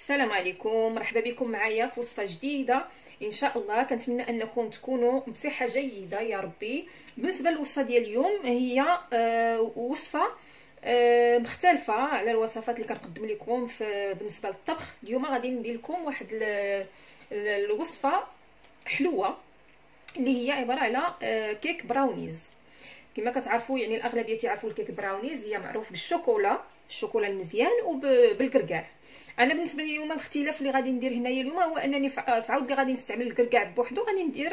السلام عليكم، مرحبا بكم معايا في وصفه جديده ان شاء الله. كنتمنى انكم تكونوا بصحه جيده يا ربي. بالنسبه للوصفه ديال اليوم هي وصفه مختلفه على الوصفات اللي كنقدم لكم بالنسبه للطبخ. اليوم غادي ندير لكم واحد الوصفه حلوه اللي هي عباره على كيك براونيز. كما كتعرفوا يعني الاغلبيه تعرفوا الكيك براونيز هي معروف بالشوكولا، الشوكولا المزيان وبالكركاع. انا بالنسبه لي اليوم الاختلاف اللي غادي ندير هنايا اليوم هو انني في عاود اللي غادي نستعمل الكركاع بوحدو، غادي ندير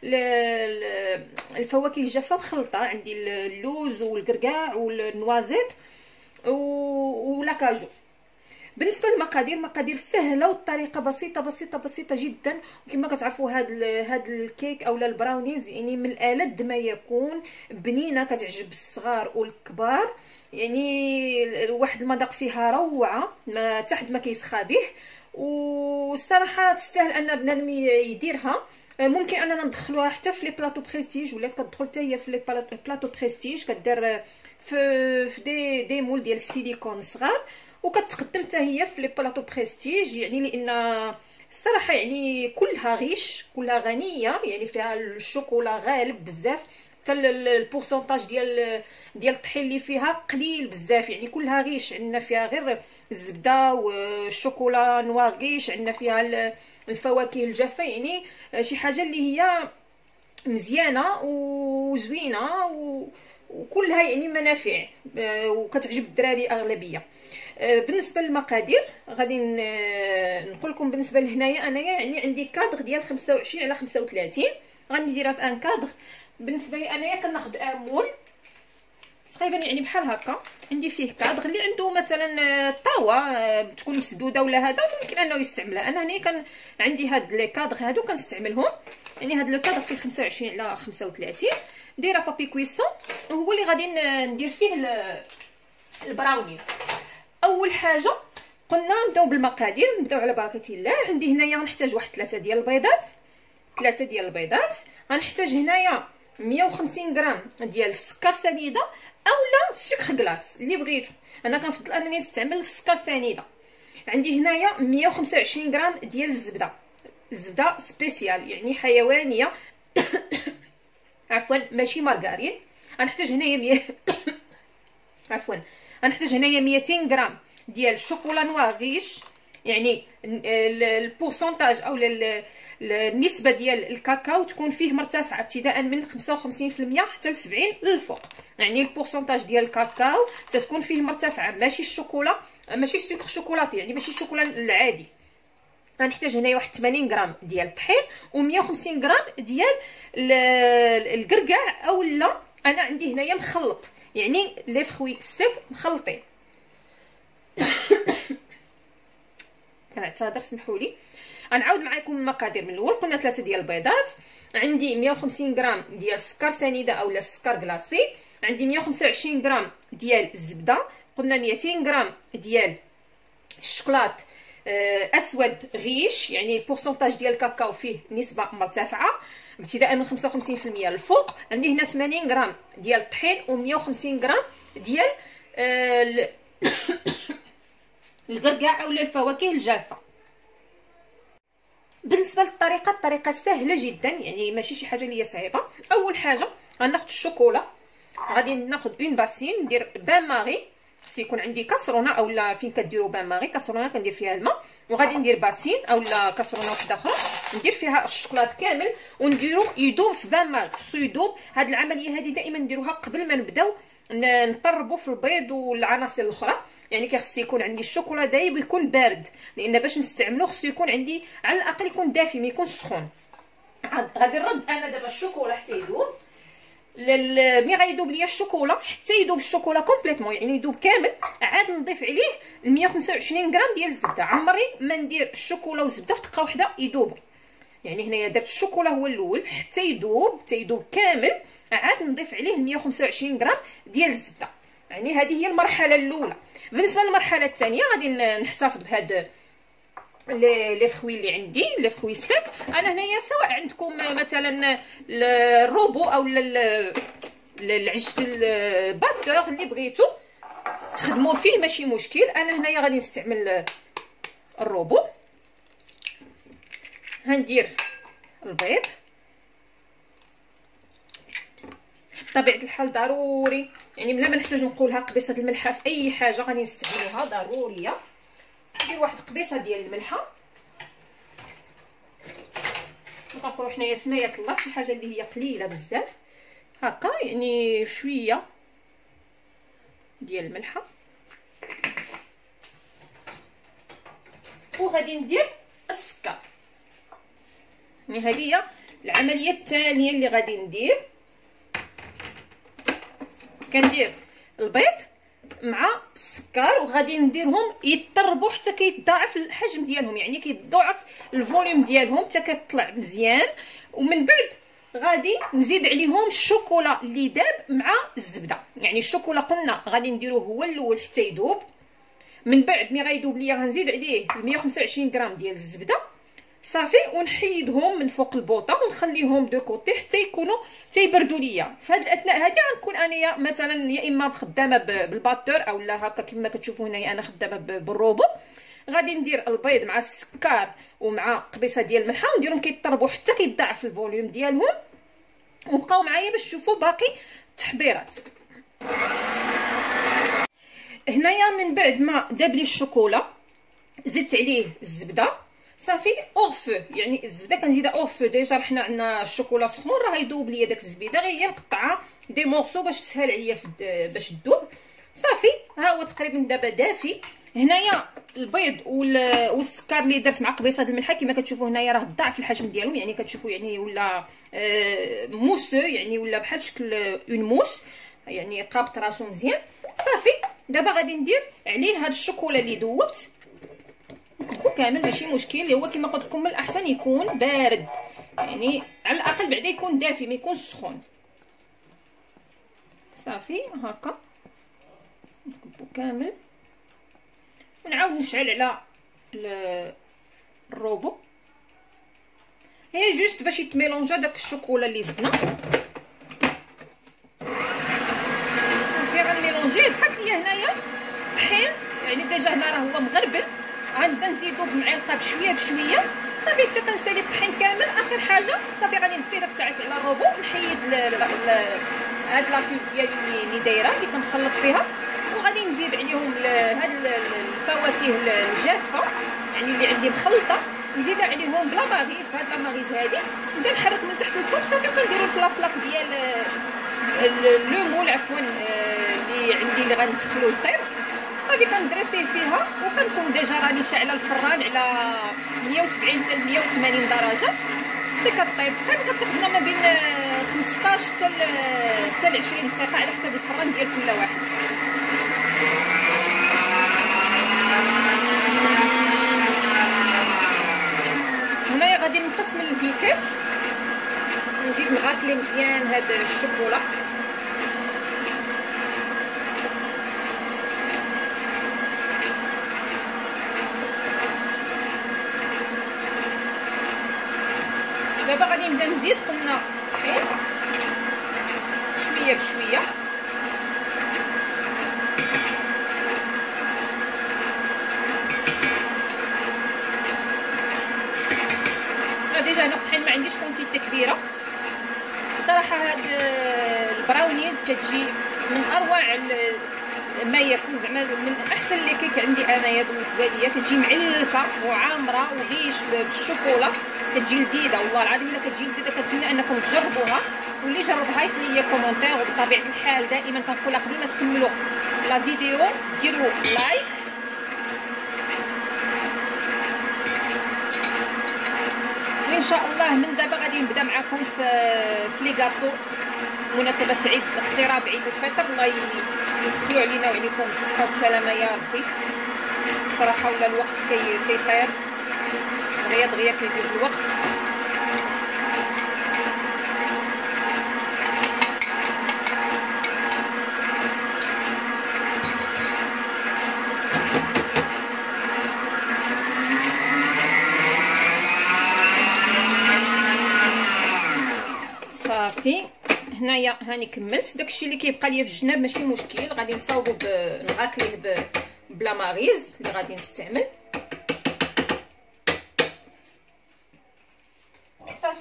الفواكه الجافه مخلطه. عندي اللوز والكركاع والنوازيت ولاكاجو. بالنسبه للمقادير، مقادير سهله والطريقه بسيطه بسيطه بسيطه جدا. وكما كتعرفوا هاد الكيك اولا البراونيز يعني من الالذ ما يكون، بنينه كتعجب الصغار والكبار، يعني واحد المذاق فيها روعه ما تحد ما كيسخى به. والصراحه تستاهل ان بنادم يديرها. ممكن اننا ندخلوها حتى في لي بلاطو بريستيج، ولات كتدخل حتى هي في لي بلاطو بريستيج، كدار في دي مول ديال السيليكون صغار، وكتقدم حتى هي في لي بلاطو بريستيج. يعني لان الصراحه يعني كلها غيش، كلها غنيه، يعني فيها الشوكولا غالب بزاف، حتى البورسونتاج ديال الطحين اللي فيها قليل بزاف. يعني كلها غيش، عندنا فيها غير الزبده والشوكولا نوار غيش، عندنا فيها الفواكه الجافه، يعني شي حاجه اللي هي مزيانه وزوينه وكلها يعني منافع وكتعجب الدراري اغلبيه. بالنسبه للمقادير غادي نقول لكم. بالنسبه لهنايا انايا يعني عندي كادغ ديال 25 على 35، غنديرها في ان كادغ. بالنسبه لي انايا كناخذ امول تقريبا يعني بحال هكا، عندي فيه كادغ. اللي عنده مثلا طاوه تكون مسدوده ولا هذا ممكن انه يستعملها. انا هنا عندي هاد لي كادغ هادو كنستعملهم، يعني هاد لو كادغ فيه 25 على 35. دايره بابي كويسون وهو اللي غادي ندير فيه البراونيز. اول حاجه قلنا نبداو بالمقادير، نبداو على بركه الله. عندي هنايا غنحتاج واحد 3 ديال البيضات، غنحتاج هنايا 150 غرام ديال السكر سنيده اولا سكر كلاص اللي بغيتو. انا كنفضل انني نستعمل السكر سنيده. عندي هنايا 125 غرام ديال الزبده سبيسيال يعني حيوانيه عفوا ماشي مارغرين. غنحتاج هنايا غنحتاج هنايا 200 غرام ديال الشوكولا نوار غيش، يعني البورسونتاج او النسبه ديال الكاكاو تكون فيه مرتفعه ابتداء من 55% حتى ل 70 للفوق. يعني البورسونتاج ديال الكاكاو تكون فيه مرتفعه، ماشي الشوكولا ماشي السكر شوكولاتي، يعني ماشي الشوكولا العادي. غنحتاج هنايا واحد 80 غرام ديال الطحين و150 غرام ديال الكركاع، اولا انا عندي هنايا مخلط يعني لي فخوي سك مخلطين. كنعتذر سمحوا لي. غنعاود معكم المقادير من الاول. قلنا 3 ديال البيضات، عندي 150 غرام ديال السكر سنيده اولا السكر كلاصي، عندي 125 غرام ديال الزبده، قلنا 200 غرام ديال الشوكولات اسود غيش، يعني البورسونتاج ديال الكاكاو فيه نسبه مرتفعه ابتداء من 55% للفوق. عندي هنا 80 غرام ديال الطحين و150 غرام ديال الكركاع اولا الفواكه الجافه. بالنسبه للطريقه، الطريقه سهله جدا، يعني ماشي شي حاجه اللي هي صعيبه. اول حاجه غناخذ الشوكولا، غادي ناخذ اون باسين، ندير بان ماغي، خص يكون عندي كاسرونه اولا فين كديروا بان ماغي، كاسرونه كندير فيها الماء، وغادي ندير باسين اولا كاسرونه واحده اخرى ندير فيها الشوكولات كامل ونديرو يذوب في بان ماغي. خصو يذوب. هاد العمليه هذه دائما نديروها قبل ما نبداو نطربوا في البيض والعناصر الاخرى. يعني كيخص يكون عندي الشوكولا دايب ويكون بارد، لان باش نستعملو خصو يكون عندي على الاقل يكون دافي ما يكونش سخون. غادي نرد انا دابا الشوكولا حتى يذوب. ملي غيذوب ليا الشوكولا حتى يذوب الشوكولا كومبليتمون، يعني يذوب كامل، عاد نضيف عليه 125 غرام ديال الزبده. عمري ما ندير الشوكولا والزبده في دقه واحده يذوبوا. يعني هنايا درت الشوكولا هو الاول حتى يذوب كامل، عاد نضيف عليه 125 غرام ديال الزبده. يعني هذه هي المرحله الاولى. بالنسبه للمرحله الثانيه غادي نحتفظ بهاد لي فخوي اللي عندي، لي فخوي سك. انا هنايا سواء عندكم مثلا الروبو او الباتور اللي بغيتو تخدموا فيه ماشي مشكل. انا هنايا غادي نستعمل الروبو. غندير البيض بطبيعه الحال ضروري، يعني بلا ما نحتاج نقولها، قبيصه الملحه في اي حاجه غادي نستعملوها ضروريه. ندير واحد قبيصه ديال الملحه، كنقولوا حنايا سمايه الله، شي حاجه اللي هي قليله بزاف هكا، يعني شويه ديال الملحه. وغادي ندير السكر، يعني هذه هي العمليه الثانيه اللي غادي ندير. كندير البيض مع السكر وغادي نديرهم يطربوا حتى كيتضاعف الحجم ديالهم، يعني كيتضاعف الفوليوم ديالهم حتى كتطلع مزيان. ومن بعد غادي نزيد عليهم الشوكولا اللي داب مع الزبده، يعني الشوكولا قلنا غادي نديروه هو الاول حتى يذوب. من بعد ملي غيذوب ليا غنزيد عليه 125 غرام ديال الزبده صافي، ونحيدهم من فوق البوطه ونخليهم دو كوتي حتى يكونوا تيبردوا ليا. في هذه الاثناء هذه غنكون انايا مثلا يا اما خدامه بالباتور او لا هكا كما كتشوفوا هنايا انا خدامه بالروبو. غادي ندير البيض مع السكر ومع قبيصه ديال الملحه ونديرهم كيطربوا حتى كيتضاعف الفوليوم ديالهم، وبقاو معايا باش تشوفوا باقي التحضيرات. هنايا من بعد ما داب لي الشوكولا زدت عليه الزبده صافي اوف، يعني الزبده كنزيدها اوف. ديجا حنا عندنا الشوكولا سخون راه غيذوب ليا داك الزبيده، غير هي نقطعها دي مورسو باش تسهل عليا باش تذوب صافي. ها هو تقريبا دابا دافي. هنايا البيض والسكر اللي درت مع قبيصه الملحه كما كتشوفوا هنايا راه ضاعف الحجم ديالهم، يعني كتشوفوا يعني ولا موسو، يعني ولا بحال شكل اون موس، يعني قابط راسو مزيان صافي. دابا غادي ندير عليه هاد الشوكولا اللي ذوبت نكبو كامل ماشي مشكل. اللي هو كما قلت لكم من الاحسن يكون بارد، يعني على الاقل بعدا يكون دافي ما يكونش سخون صافي. هكا نكبو كامل ونعاود نشعل على الروبو، هي جوست باش يتميلونجا داك الشوكولا اللي زدنا صافي. غنميلونجيه. بقات ليا هنايا طحين، يعني ديجا هنا راه هو مغربل، غنبدا نزيدو بمعلقه بشويه بشويه صافي حتى كنسالي الطحين كامل. اخر حاجه صافي غادي نطفي داك الساعات على الروبو، نحيد هاد لاكيب ديالي اللي دايره اللي كنخلط فيها، وغادي نزيد عليهم هاد الفواكه الجافه يعني اللي عندي مخلطه، نزيدها عليهم بلا ماغيز. في هاد لا ماغيز هادي نبدا نحرك من تحت الفوق صافي. وكنديرو الفلافلاك ديال اللومول عفوا اللي عندي اللي غندخلو يطيب صافي. كندريسيه فيها وكنكون ديجا راني شاعله الفران على 170 حتى 180 درجه حتى كطيب. تقريبا كتاخذ لنا ما بين 15 حتى ل 20 دقيقه على حسب الفران ديال كل واحد. هنايا غادي نقسم الفيكاس، نزيد نغاكلي مزيان هاد الشوكولا. دابا غادي نبدا نزيد قلنا طحين شويه بشويه. ديجا هنا الطحين ما عنديش كونتيتي كبيره صراحه. هاد البراونيز كتجي من اروع ما يكون، زعما من احسن لي كيك عندي انايا بالنسبه ليا. كتجي معلفه وعامره وغيش بالشوكولا، كتجي لذيذه والله العظيم. الا كتجي لذيذه كنتمنى انكم تجربوها، واللي جربها يكتب لي كومونتير. وبطبيعه الحال دائما كنقولها قبل ما تكملوا لا فيديو ديروا لايك. ان شاء الله من دابا غادي نبدا معكم في لي غاطو مناسبه عيد اقتراب عيد الفطر. الله يدخلوا علينا وعليكم الصحه والسلامه يا ربي. صراحه ولا الوقت كيطير دغيا كيدوز الوقت. صافي هنايا هاني كملت داكشي اللي كيبقى ليا في الجناب ماشي مشكل. غادي نصاوبو نغاكليه بلا ماغيز اللي غادي نستعمل.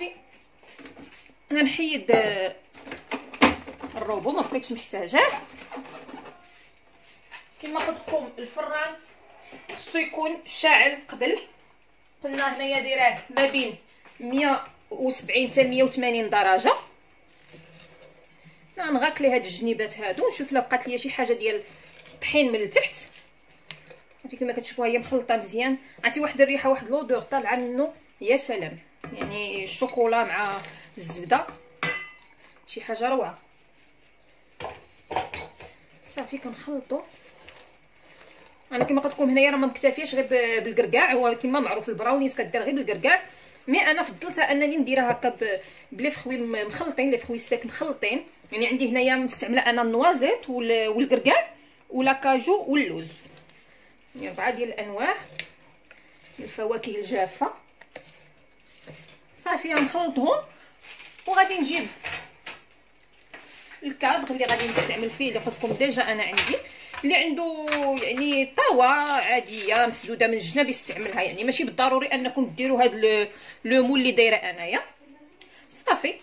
صافي غنحيد الروبو، ما بقيتش محتاجاه. كما قلت لكم الفران خصو يكون شاعل قبل، قلنا هنايا دايراه ما بين 170 حتى 180 درجه. غنغاكلي هاد الجنيبات هادو، نشوف لا بقات ليا شي حاجه ديال الطحين من التحت. هادي كما كتشوفوها هي مخلطه مزيان، عرفتي واحد الريحه، واحد لودور طالعه منه يا سلام، يعني الشوكولا مع الزبده شي حاجه روعه. صافي كنخلطو. انا كما قلت لكم هنايا راه ما مكتفياش غير بالكركاع، هو كما معروف البراونيز كدير غير بالكركاع، مي انا فضلت انني نديرها هكا بلي فخوي مخلطين، لي فخوي سيك مخلطين. يعني عندي هنايا مستعمله انا النوازيت والكركاع ولا كاجو واللوز، يعني 4 ديال الانواع من الفواكه الجافه. صافي غنخلطهم وغادي نجيب الكادغ اللي غادي نستعمل فيه، اللي قلت لكم ديجا انا عندي، اللي عنده يعني طاوه عاديه مسدوده من الجناب يستعملها، يعني ماشي بالضروري انكم ديروا هذا لو مول اللي دايره انايا. صافي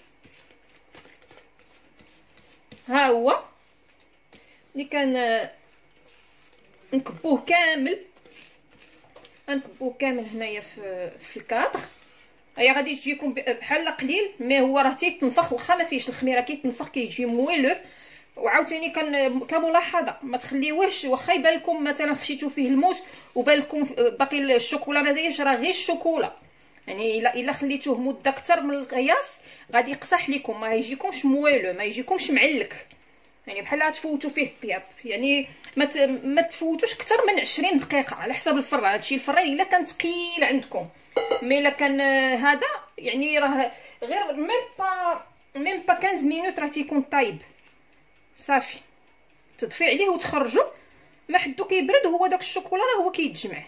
ها هو اللي كان نكبوه كامل، غنكبوه كامل هنايا في الكادغ. هي غادي تجيكم بحال قليل، مي هو راه تيتنفخ، واخا ما فيهش الخميره كيتنفخ كيجي مويلو. وعاوتاني كملاحظه ما تخليوهش، واخا يبان لكم مثلا خشيتو فيه الموس وبان لكم باقي الشوكولا ما دايرش، راه غير الشوكولا، يعني الا خليتوه مده اكثر من القياس غادي يقصح لكم، ما يجيكمش مويلو، ما يجيكمش معلك، يعني بحال تفوتوا فيه الطياب. يعني ما تفوتوش اكثر من 20 دقيقه على حسب الفران. هادشي الفران الا كان ثقيل عندكم، مي الا كان هذا يعني راه غير ميم با 15 مينوت راه تيكون طايب. صافي تطفي عليه وتخرجوا، ما حدو كيبرد هو داك الشوكولا راه هو كيتجمع.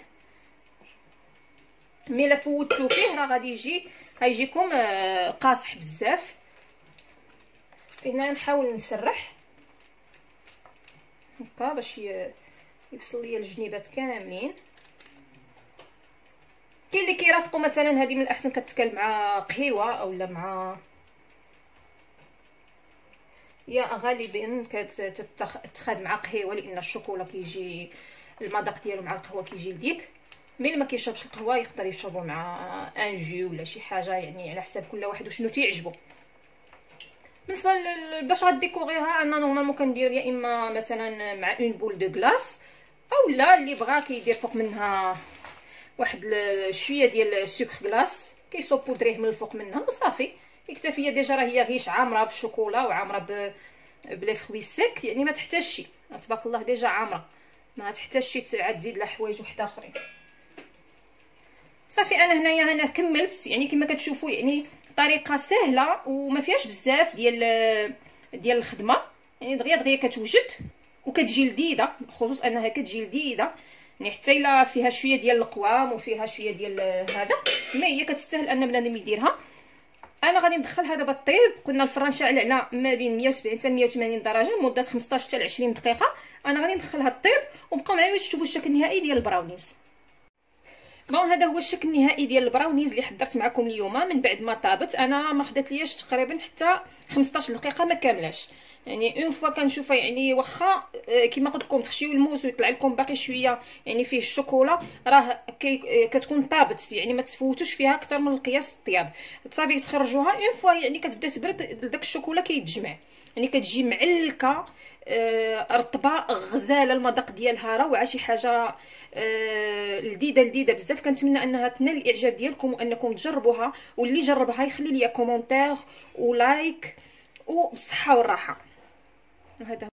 مي الا فوتو فيه راه غادي غيجيكم قاصح بزاف. هنا نحاول نسرح هكا باش يوصل ليا الجنيبات كاملين. كاين اللي كيرافقوا مثلا هذه من الاحسن كتكال مع قهيوه اولا مع، يا غالبا كتتخاد مع قهيوه، لان الشوكولا كيجي المذاق ديالو مع القهوه كيجي لذيذ. مي اللي ما كيشربش القهوه يقدر يشربو مع ان جو ولا شي حاجه، يعني على حساب كل واحد وشنو تيعجبو. بالنسبه باش غديكوريها انا نورمالمون كندير يا اما مثلا مع اون بول دو كلاص، اولا اللي بغا كيدير فوق منها واحد شويه ديال السكر كلاص كيصوبودريه من الفوق منها وصافي يكتفي. ديجا راه هي غيش عامره بالشوكولا وعامره بلي فروي سيك، يعني ما تحتاج شي، تبارك الله ديجا عامره، ما تحتاج شي عاد تزيد لها حوايج وحده اخرين. صافي انا هنايا كملت، يعني كما كتشوفوا يعني طريقه سهله وما فيهاش بزاف ديال الخدمه، يعني دغيا كتوجد وكتجي لذيذه، بخصوص انها كتجي لذيذه، يعني حتى الا فيها شويه ديال القوام وفيها شويه ديال هذا، ما هي كتستاهل ان بنادم يديرها. انا غادي ندخلها دابا طيب. قلنا الفران شاعل على ما بين 170 حتى 180 درجه لمده 15 حتى 20 دقيقه. انا غادي ندخلها طيب وبقاو معايا باش تشوفوا الشكل النهائي ديال البراونيز. هذا هو الشكل النهائي ديال البراونيز اللي حضرت معكم اليوم من بعد ما طابت. انا ما خدات لياش تقريبا حتى 15 دقيقه ما كاملاش، يعني اون فوا كنشوفها، يعني واخا كما قلت لكم تخشيو الموس ويطلع لكم باقي شويه يعني فيه الشوكولا، راه كتكون طابت، يعني ما تفوتوش فيها اكثر من القياس الطياب. صافي تخرجوها اون فوا يعني كتبدا تبرد، داك الشوكولا كيتجمع، يعني كتجي معلكه رطبه غزاله، المذاق ديالها روعه، شي حاجه لذيذه بزاف. كنتمنى انها تنال الاعجاب ديالكم وانكم تجربوها، واللي جربها يخلي لي كومونتير ولايك وبالصحه والراحه. وهذا